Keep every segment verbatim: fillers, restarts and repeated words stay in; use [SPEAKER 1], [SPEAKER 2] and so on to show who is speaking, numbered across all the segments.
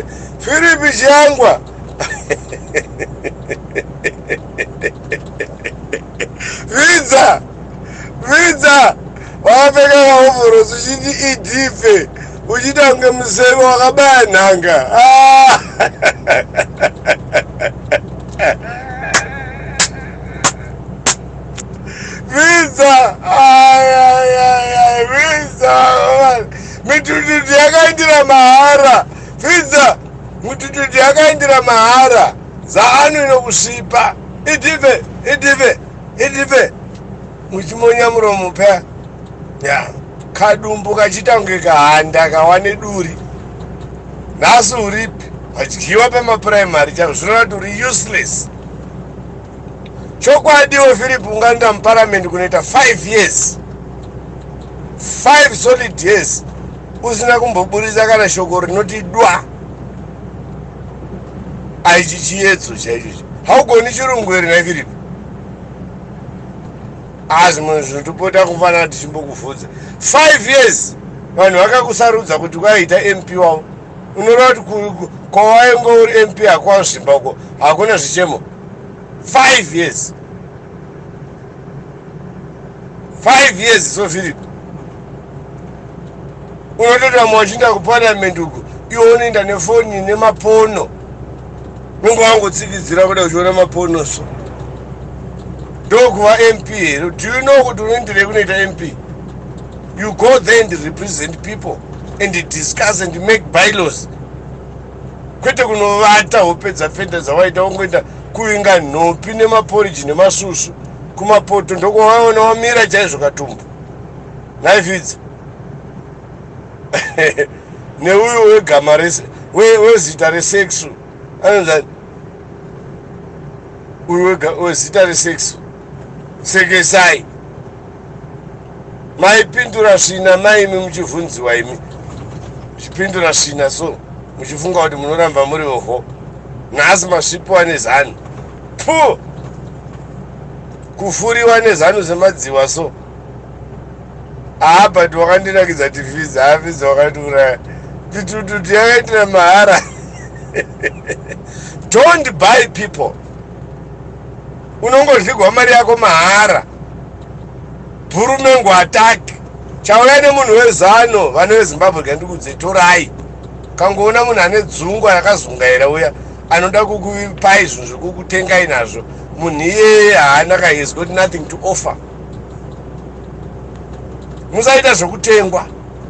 [SPEAKER 1] Philip Chiyangwa. Visa, visa. Wafika hovoro suchiti idife. Uchita unge museve wakabaya nhanga. Ah. Visa, ay ay ay ay, visa. Mitutu yakaindira mahara. Visa, mitutu yakaindira mahara. Zanu inokusvipa. Idive, idive, idive. Muchimonya muromo pea. Ya, kadumbu kachita unge kahanda kawane duri. Nasu uripi. Achidyiwa pemapuraimari chavo zvinoti uri useless. Chokwadiwo Philip ungaenda muparliament kunoita five years. Five solid years. Usina kumboburitsa kana shoko rinoti dwa. Aichi chiyedzo chaicho. Haugoni chirungu ere na Philip? Asi munhu zvinotopota kufanana tichimbokuvhunza. Five years. Vanhu vakakusarudza kuti kwaita M P wavo. Unoreva kuti kwawainge uri M P hakwa Zimbabwe hakuna zvichemo. Five years. Five years, so Philip. Unotoda mwachinda kuparliament uku. Iwo unoenda nefoni nemapono. Mungu wangu tsikidzira kuda kuchiona mapono so. Ndokuva M P here. Do you know kuti unoendere kunoita M P? You go there and represent people and discuss and make bylaws. Kwete kunovata hopedza fenda dzawaita ungoenda kuinga nhopi nemaporiji nemasusu kumapoto ndokuvaona wamira chaizvo katumbu. Naifidza. Neuyu wegama wezita resexu anonzi uyu wezita resexu sekesai. Maipindura svina maimi muchivhunziwa imi. Chipindura svina so muchifunga kuti munoramba muri oho. Nhasi masvipiwa nezanu. Pu! Kufuriwa nezanu zemadziwa so. Ah, but wakandinakidza tifiza, hafiza wakatiuraya. Pitututi yakaitira mahara. Don't buy people. Unongodligwa mari yako mahara. Purumengo attack. Chauya nemunhu wezano, vana veZimbabwe kandikudze torai. Kangoona munhu ane dzungwa rakazungaira uya anoda kukupai zvinhu zvekukutengai nazvo. Munhu iyeye haana ka, he has got nothing to offer. Musaita zvekutengwa.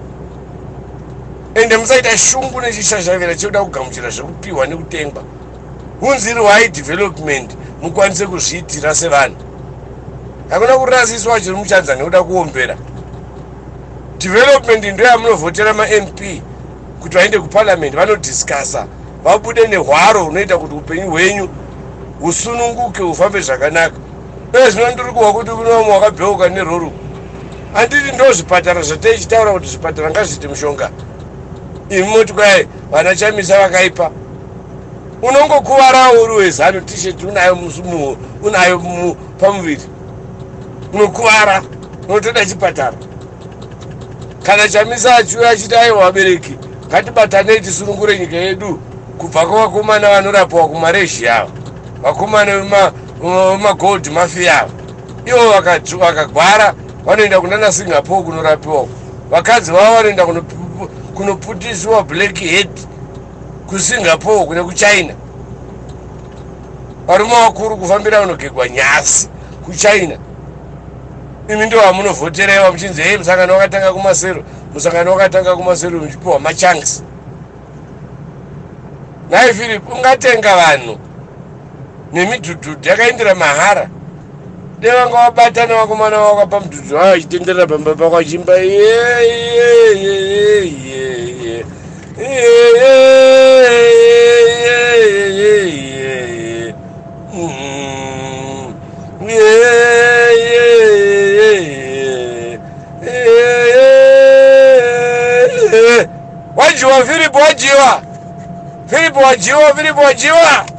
[SPEAKER 1] Ende musaita shungu nechishashavira chekuda kugamuchira zvekupiwa nekutengwa. Hunziri hwai development mukwanise kuzviitira sevanhu. Hakuna kurasiswa chiri muchanza nekuda kuombera. Development ndio yamunovhotera ma-M P kuti vaende kuparliament vanodiscussa, vabude nehwaro unoita kuti upenyu hwenyu husununguke hufambe zvakanaka. Zvino ndiri kuwa kuti kunomu wakabheuka neroro. Handiti ndo zvipatara zvataichitaura kuti zvipatara ngazviite mushonga. Imi moti kwai vana Chamisa vakaipa. Unongokuvarawo uri wezano t-shirt unayo musumu unayo pamuviri. Unokuvara unotoda chipatara. Kana Chamisa achiuya achiti aiwa vabereki ngatibatanei tisunungure nyika yedu kubva kuvakomana vanorapwa kumareshi ava, vakomana vemagold mafia ava. Ivo vakagwara vanoenda kunana Singapore kunorapiwa. Vakadzi vavo vanoenda kunoputisiwa blackhead kuSingapore kune kuChina. Varume vakuru kufambira vanogegwa nyasi kuChina. Imi ndio vamunovhoterewa muchinzi hei musangano wakatanga kumasero, musangano wakatanga kumasero muchipiwa machanks. Nai Philip ungatenga vanhu nemidhudhudhu yakaindira mahara. Devanga wabatana vakomana vako pamudhudhu wavo achitenderera pamba pako achimba wajiwa Philip wajiwa Philip wajiwa Philip wajiwa